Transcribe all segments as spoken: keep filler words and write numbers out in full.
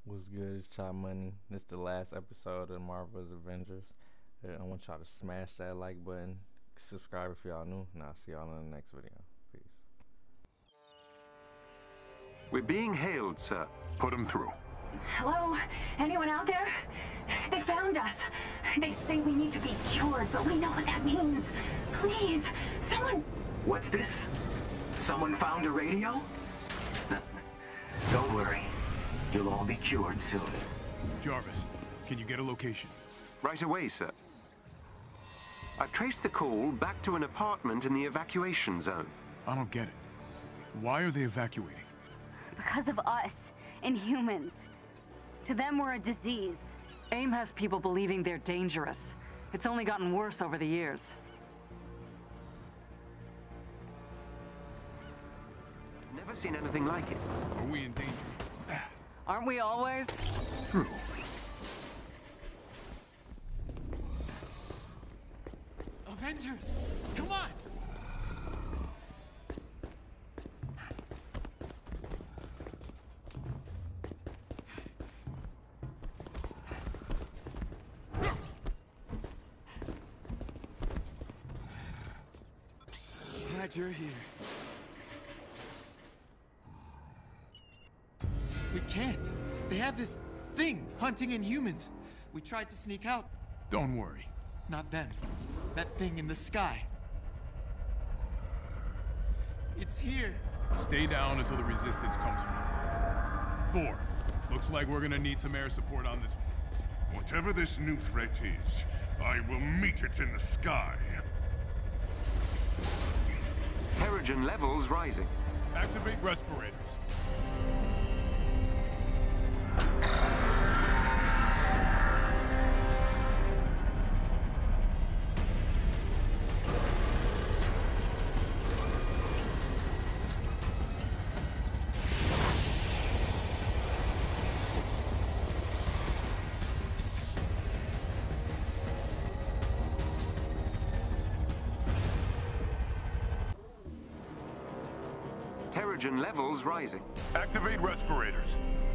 What's good? It's Chop Money. This is the last episode of Marvel's Avengers. Uh, I want y'all to smash that like button, subscribe if y'all new, and I'll see y'all in the next video. Peace. We're being hailed, sir. Put them through. Hello? Anyone out there? They found us. They say we need to be cured, but we know what that means. Please, someone... What's this? Someone found a radio? Don't worry. You'll all be cured soon. Jarvis, can you get a location? Right away, sir. I've traced the call back to an apartment in the evacuation zone. I don't get it. Why are they evacuating? Because of us, Inhumans. To them, we're a disease. AIM has people believing they're dangerous. It's only gotten worse over the years. Never seen anything like it. Are we in danger? Aren't we always? True. Avengers! Come on! Glad you're here. We can't. They have this thing hunting Inhumans. We tried to sneak out. Don't worry. Not them. That thing in the sky. It's here. Stay down until the resistance comes through. Thor, looks like we're gonna need some air support on this one. Whatever this new threat is, I will meet it in the sky. Terrigen levels rising. Activate respirators. Terrigen levels rising. Activate respirators.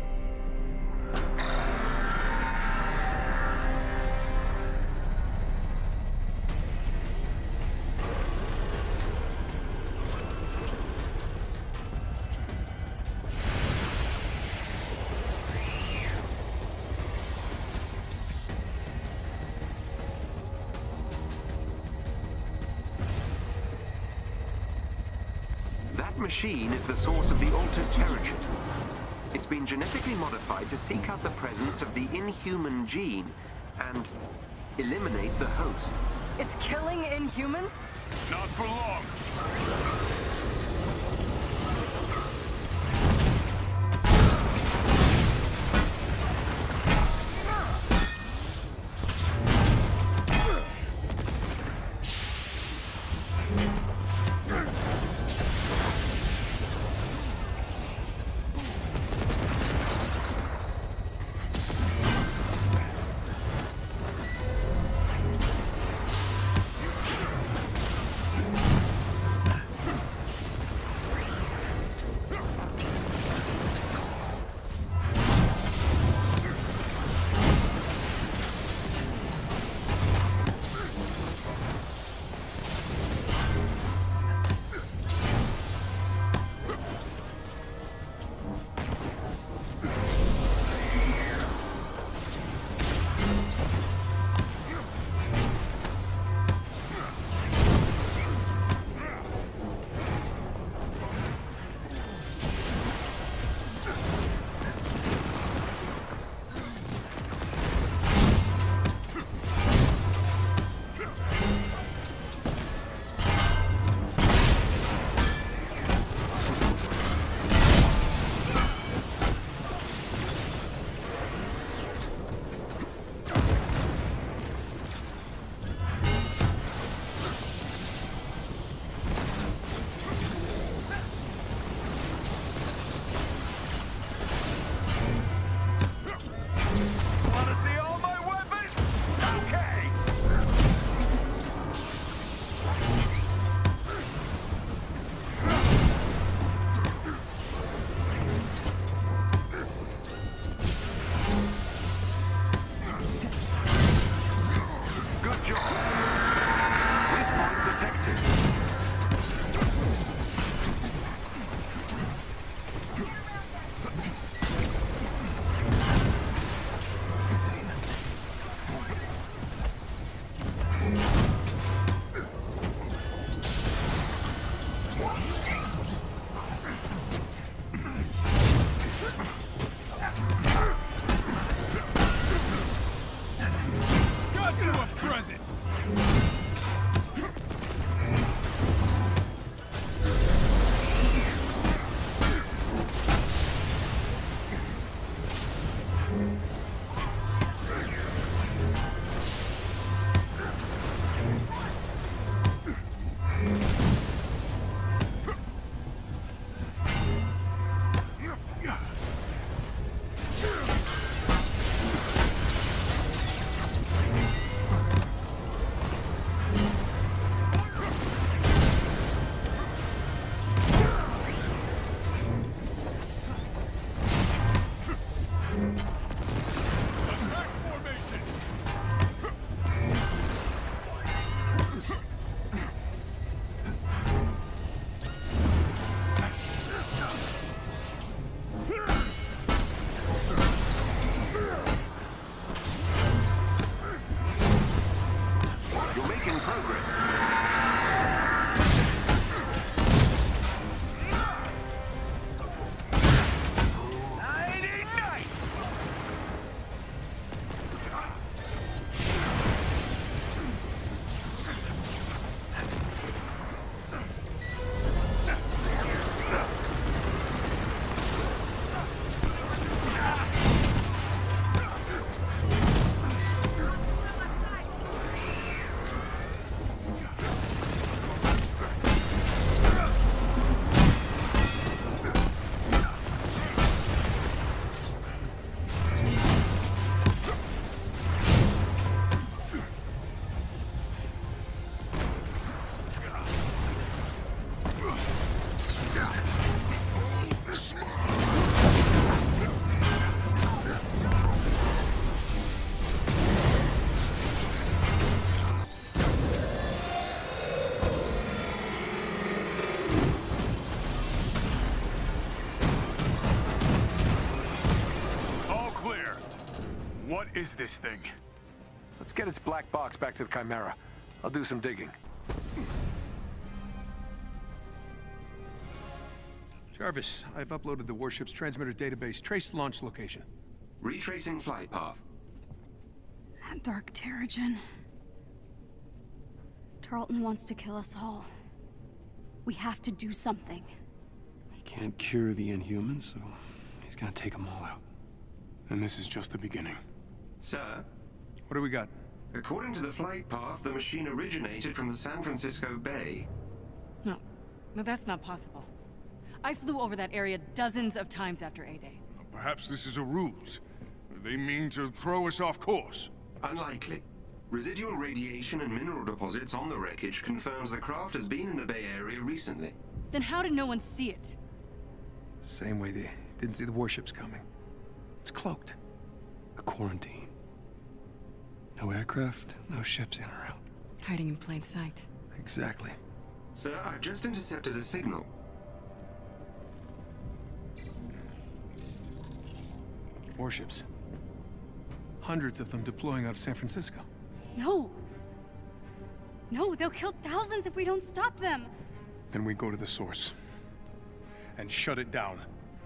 That machine is the source of the altered Terrigen. It's been genetically modified to seek out the presence of the Inhuman gene and eliminate the host. It's killing Inhumans? Not for long. What is this thing? Let's get its black box back to the Chimera. I'll do some digging. Jarvis, I've uploaded the warship's transmitter database. Trace launch location. Retracing flight path. That dark Terrigen. Tarleton wants to kill us all. We have to do something. He can't cure the Inhumans, so he's gonna take them all out. And this is just the beginning. Sir? What do we got? According to the flight path, the machine originated from the San Francisco Bay. No. No, that's not possible. I flew over that area dozens of times after A-Day. Perhaps this is a ruse. They mean to throw us off course. Unlikely. Residual radiation and mineral deposits on the wreckage confirms the craft has been in the Bay Area recently. Then how did no one see it? Same way they didn't see the warships coming. It's cloaked. A quarantine. No aircraft, no ships in or out. Hiding in plain sight. Exactly. Sir, I've just intercepted a signal. Warships. Hundreds of them deploying out of San Francisco. No. No, they'll kill thousands if we don't stop them. Then we go to the source. And shut it down.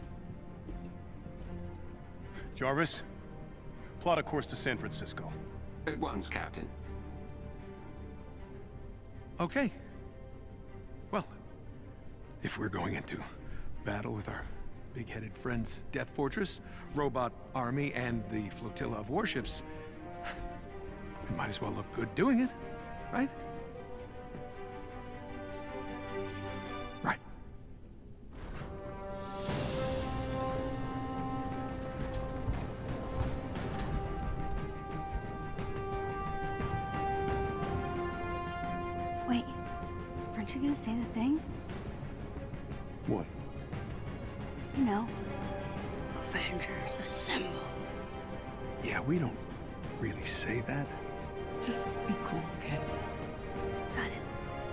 Jarvis, plot a course to San Francisco. At once, Captain. Okay. Well, if we're going into battle with our big-headed friends, Death Fortress, Robot Army, and the flotilla of warships, we might as well look good doing it, right? Right. Wait, aren't you gonna say the thing? What? You know, Avengers assemble. Yeah, we don't really say that. Just be cool, okay? Got it.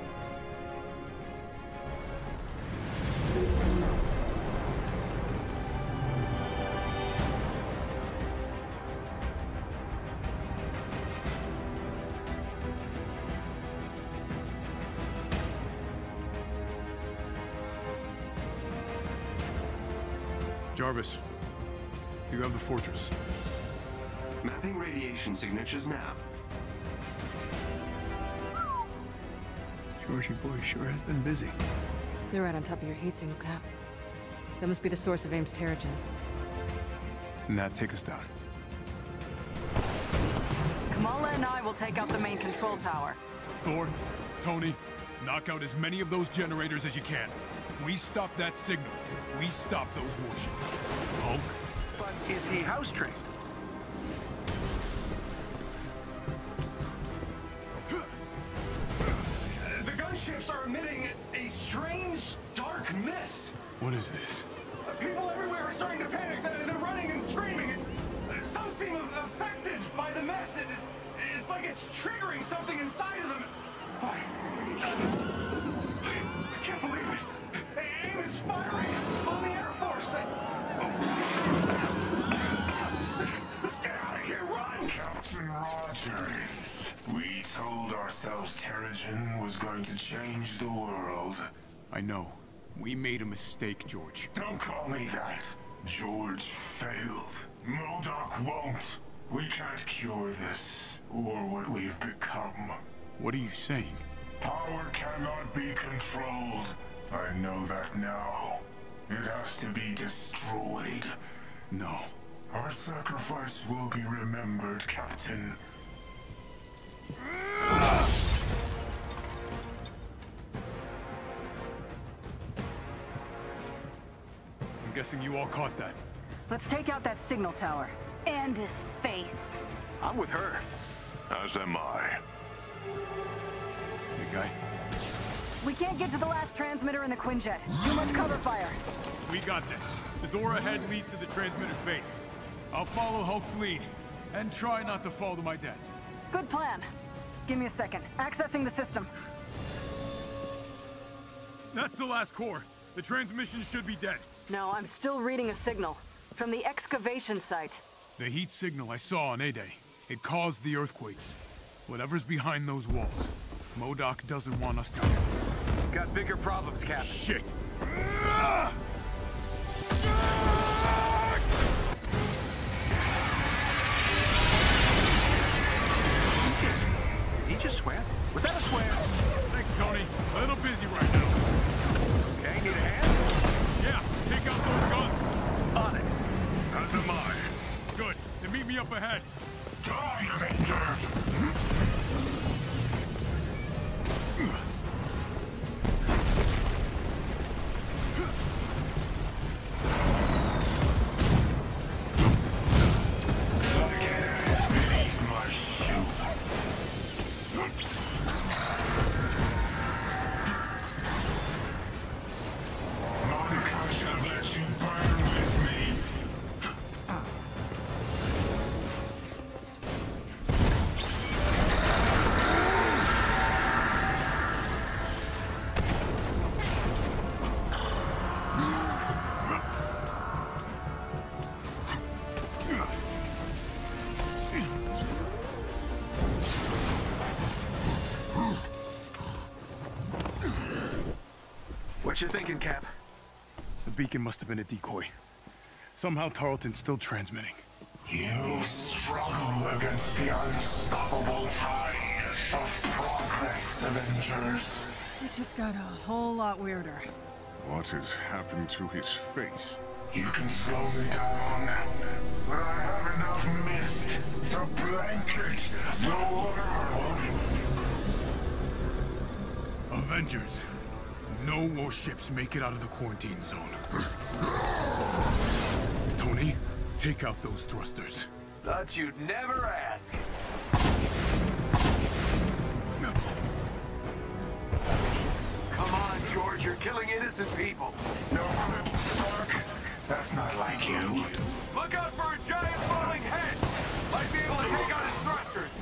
Jarvis, do you have the fortress? Mapping radiation signatures now. Georgie boy sure has been busy. They're right on top of your heat single, Cap. That must be the source of Ames Terrigen. Nat, take us down. Ella and I will take out the main control tower. Thor, Tony, knock out as many of those generators as you can. We stop that signal. We stop those warships. Hulk? But is he house-trained? The gunships are emitting a strange, dark mist. What is this? People everywhere are starting to panic. They're, they're running and screaming. Some seem affected by the mist. It, it's like it's triggering something inside of them. I, I can't believe it. AIM is firing on the Air Force. Let's get out of here. Run! Captain Rogers, we told ourselves Terrigen was going to change the world. I know. We made a mistake, George. Don't call me that. George failed. MODOK won't. We can't cure this, or what we've become. What are you saying? Power cannot be controlled. I know that now. It has to be destroyed. No. Our sacrifice will be remembered, Captain. I'm guessing you all caught that. Let's take out that signal tower. And his face. I'm with her. As am I. Big guy? We can't get to the last transmitter in the Quinjet. Too much cover fire. We got this. The door ahead leads to the transmitter's base. I'll follow Hulk's lead, and try not to fall to my death. Good plan. Give me a second. Accessing the system. That's the last core. The transmission should be dead. No, I'm still reading a signal. From the excavation site. The heat signal I saw on A-Day. It caused the earthquakes. Whatever's behind those walls, MODOK doesn't want us to have. Got bigger problems, Captain. Shit! Did he just swear? Was that a swear? Thanks, Tony. A little busy right now. Okay, need a hand? Yeah, take out those guns. On it. As am I. Good. Then meet me up ahead. Die, Avenger! What you thinking, Cap? The beacon must have been a decoy. Somehow Tarleton's still transmitting. You struggle against the unstoppable tide of progress, Avengers. This just got a whole lot weirder. What has happened to his face? You can slow me down, but I have enough mist to blanket the world. Avengers. No more ships make it out of the quarantine zone. Tony, take out those thrusters. Thought you'd never ask. Come on, George, you're killing innocent people. No quips, Stark. That's not like you. Look out for a giant falling head! Might be able to take out his thrusters.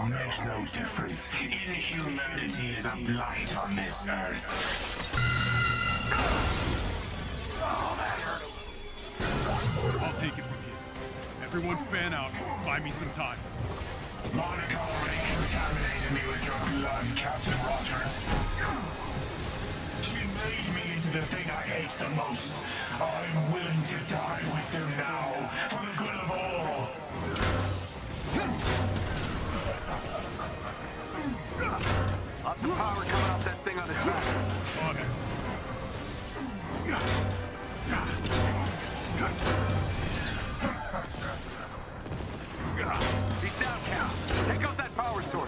will make no difference. Inhumanity is a blight on this earth. Oh, that hurt. I'll take it from here. Everyone fan out. Buy me some time. Monica already contaminated me with your blood, Captain Rogers. She made me into the thing I hate the most. I'm willing to die with them now, for the good of all. Lots of power coming off that thing on its back. On it. He's down, Cal. Take out that power source.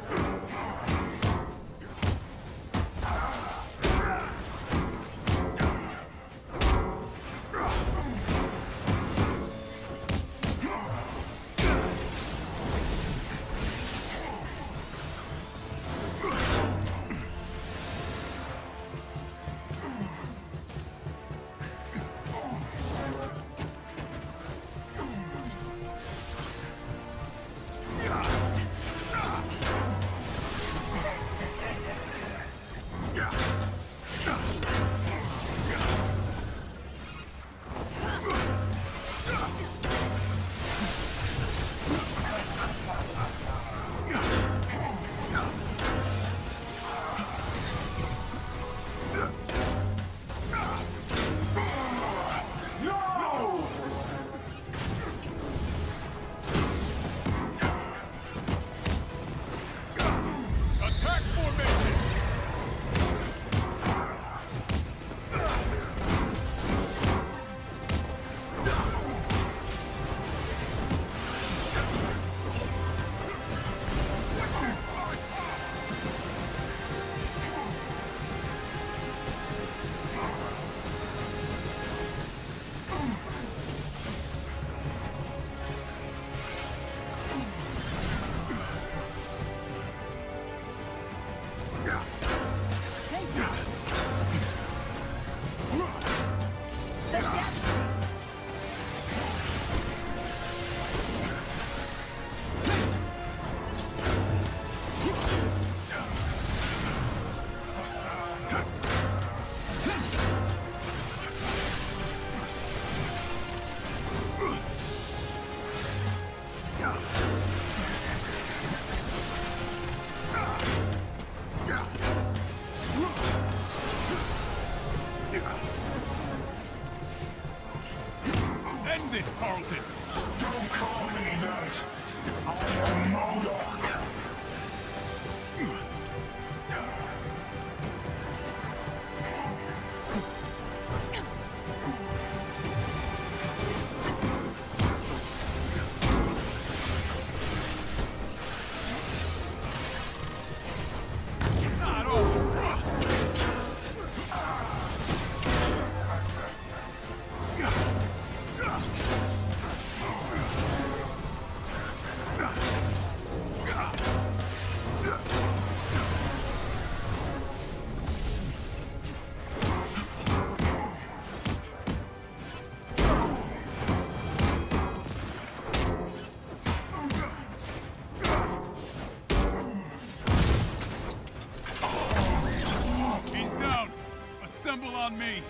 On me!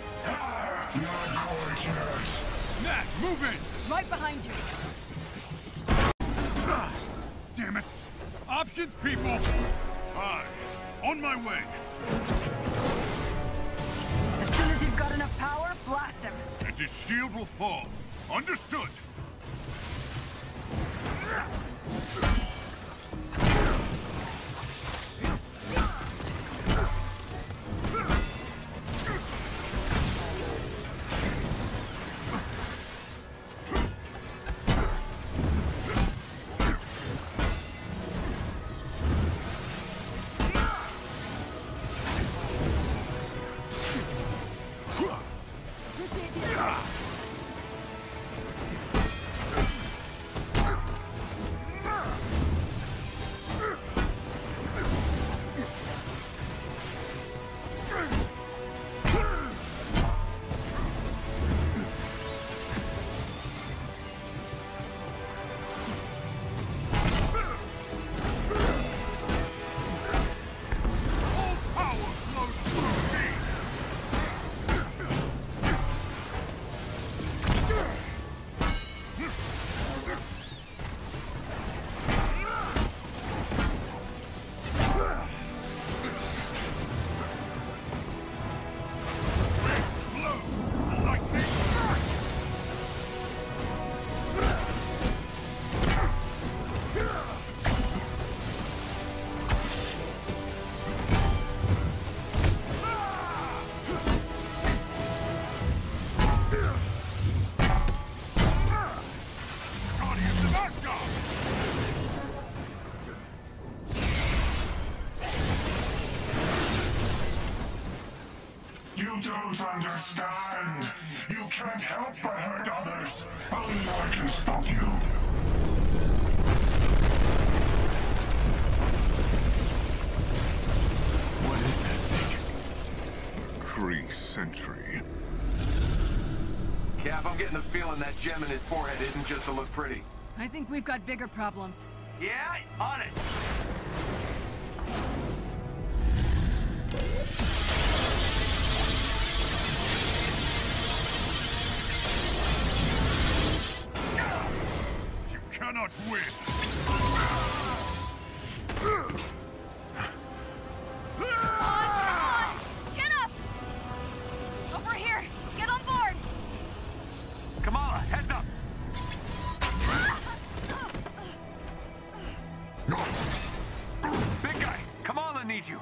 Nat, move in! Right behind you! Ah, damn it! Options, people! Aye, on my way! As soon as he's got enough power, blast him! And his shield will fall. Understood! don't understand. You can't help but hurt others. Only I can stop you. What is that thing? Kree Sentry. Cap, I'm getting the feeling that gem in his forehead isn't just to look pretty. I think we've got bigger problems. Yeah, on it. You cannot win. Get up! Over here! Get on board! Kamala, heads up! Big guy, Kamala needs you.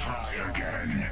try again.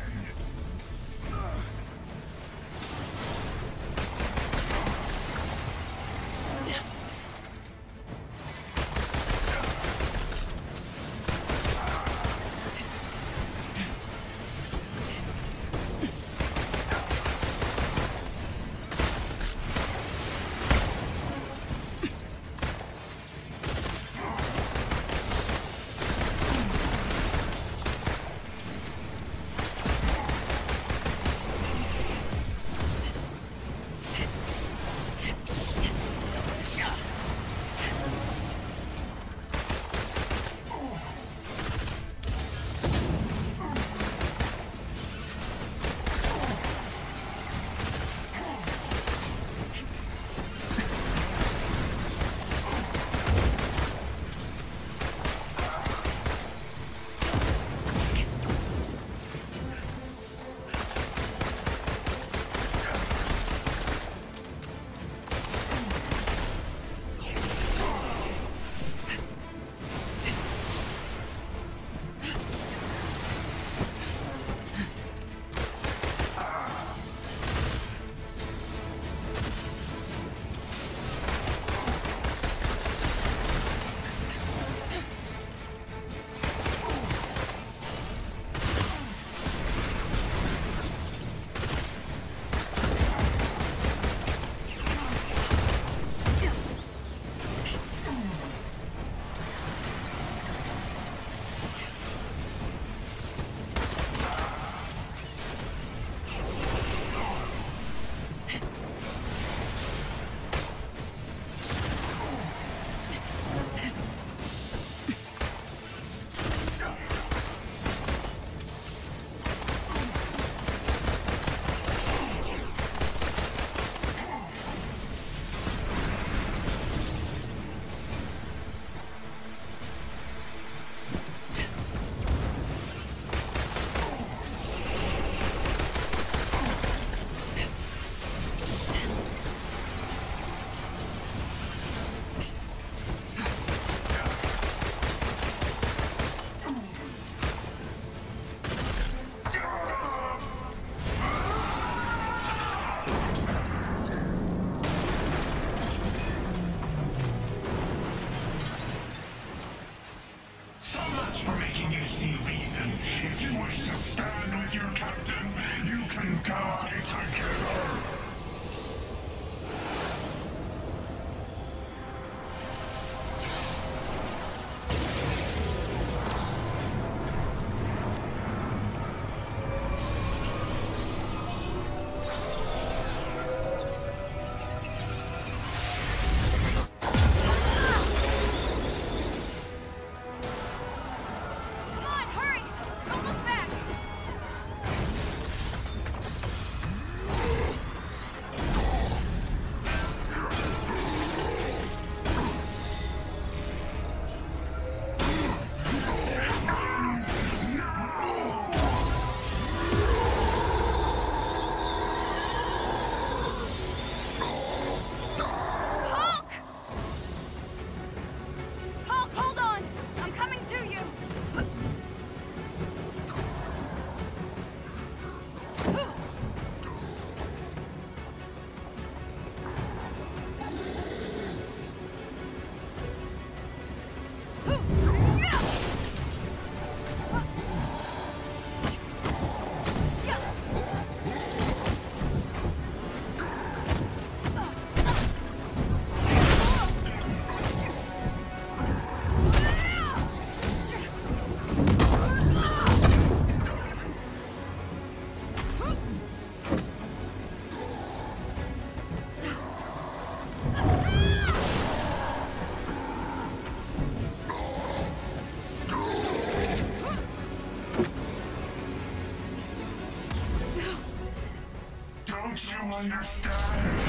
Don't you understand?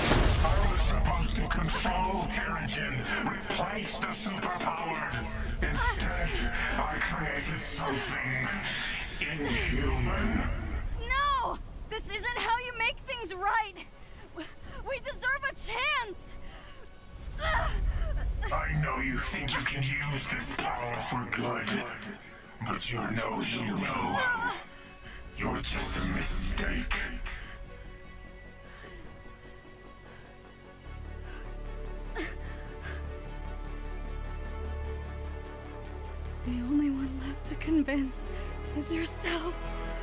I was supposed to control Terrigen, replace the superpowered. Instead, I created something inhuman. No! This isn't how you make things right! We deserve a chance! I know you think you can use this power for good, but you're no hero. mistake. The only one left to convince is yourself.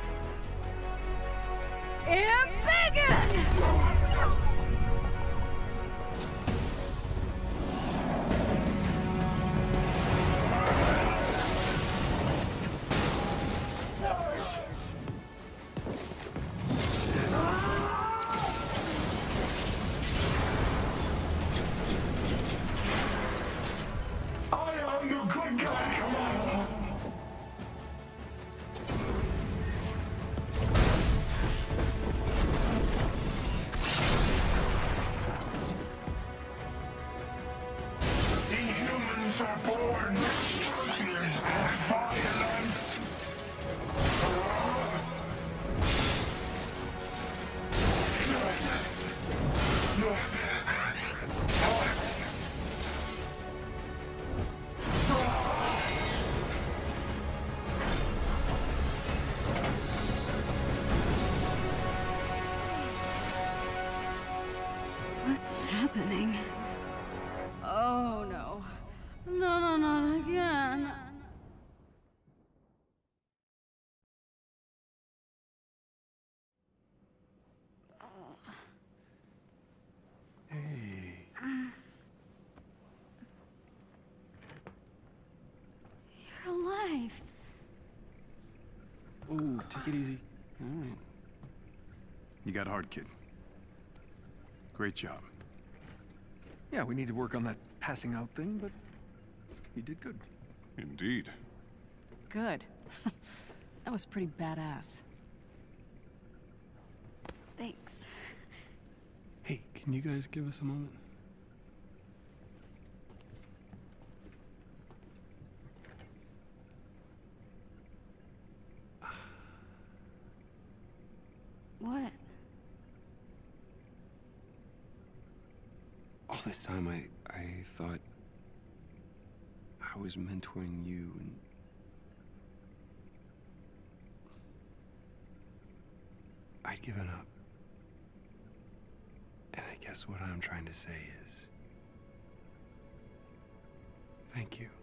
Embiggen! What's happening? Oh no. No, no, not again. Hey. You're alive. Ooh, take it easy. All right. You got hard, kid. Great job. Yeah, we need to work on that passing out thing, but you did good. Indeed. Good. That was pretty badass. Thanks. Hey, can you guys give us a moment? What? All this time, I, I thought I was mentoring you, and I'd given up. And I guess what I'm trying to say is, thank you.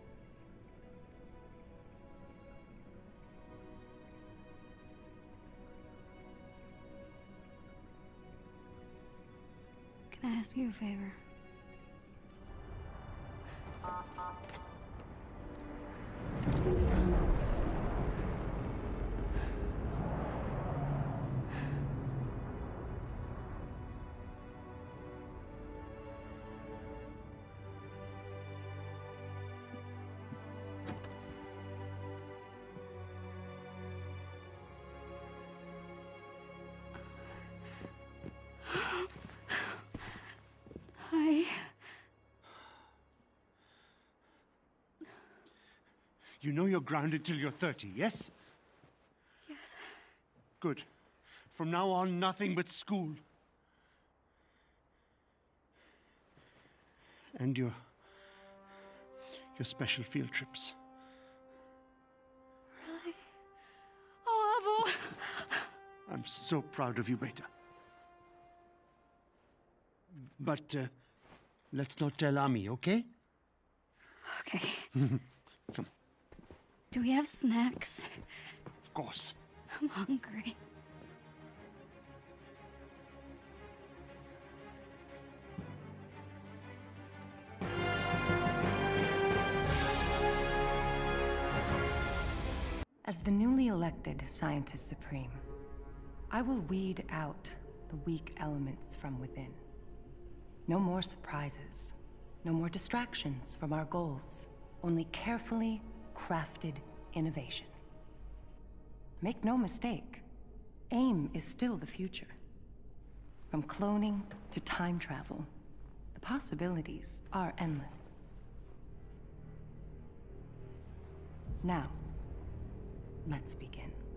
Can I ask you a favor? Hi. You know you're grounded till you're thirty, yes? Yes. Good. From now on, nothing but school. And your... your special field trips. Really? Oh, Abu! I'm so proud of you, Beta. But, uh, let's not tell Ami, okay? Okay. Come. Do we have snacks? Of course. I'm hungry. As the newly elected Scientist Supreme, I will weed out the weak elements from within. No more surprises, no more distractions from our goals, only carefully crafted innovation. Make no mistake, AIM is still the future. From cloning to time travel, the possibilities are endless. Now, let's begin.